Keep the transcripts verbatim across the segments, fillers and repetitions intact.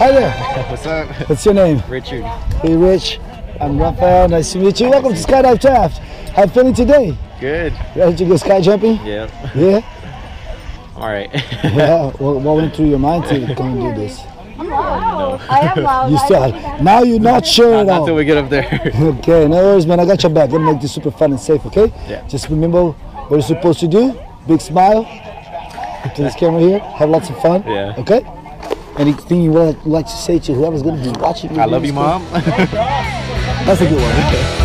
Hi there. What's up? What's your name? Richard. Hey, Rich. I'm Rafael. Nice to meet you. Welcome to Skydive Taft. How you feeling today? Good. Ready to go sky jumping? Yeah. Yeah? All right. Yeah. What, what went through your mind to come and do this? Wow. I am loud. You still, now you're not sure at Not all. till we get up there. Okay, no worries, man. I got your back. Gonna make this super fun and safe, okay? Yeah. Just remember what you're supposed to do. Big smile. Look to this camera here. Have lots of fun. Yeah. Okay? Anything you would like to say to whoever's gonna be watching you? I love you, Mom. That's a good one.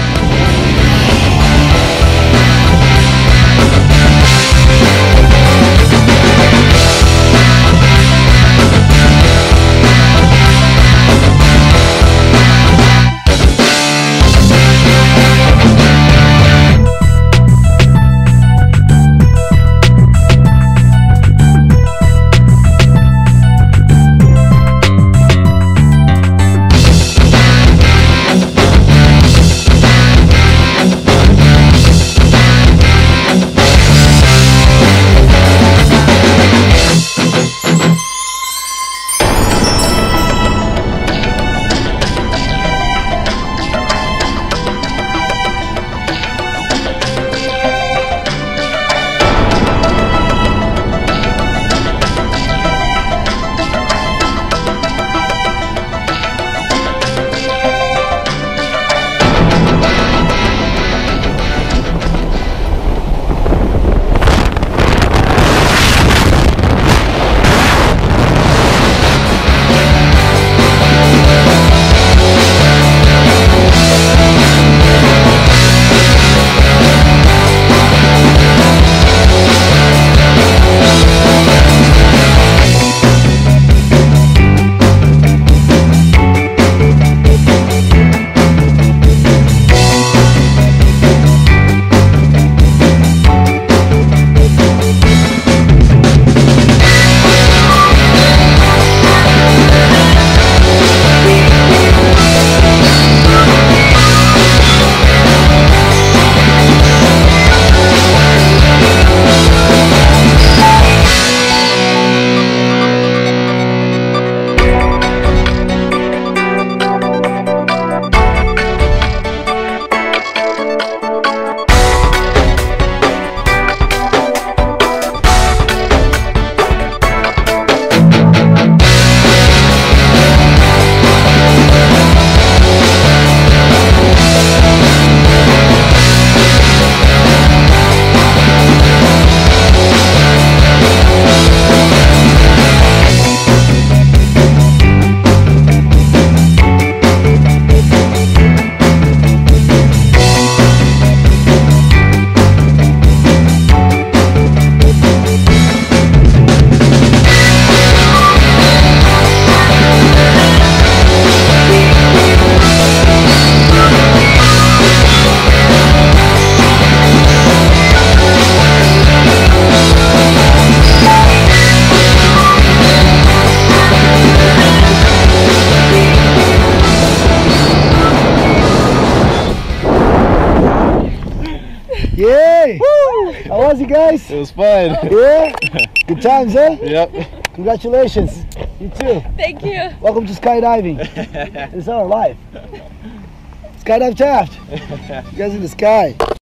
Yay! Woo! How was it, guys? It was fun. Yeah? Good times, huh? Yep. Congratulations. You too. Thank you. Welcome to skydiving. It's our life. Skydive Taft. You guys in the sky.